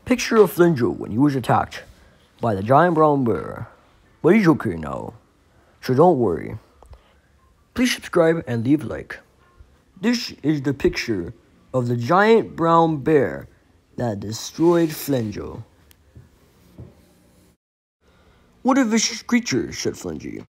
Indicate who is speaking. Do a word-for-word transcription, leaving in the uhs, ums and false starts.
Speaker 1: Picture of Flinjo when he was attacked by the giant brown bear. But he's okay now, so don't worry. Please subscribe and leave a like. This is the picture of the giant brown bear that destroyed Flinjo. "What a vicious creature," said Flingy.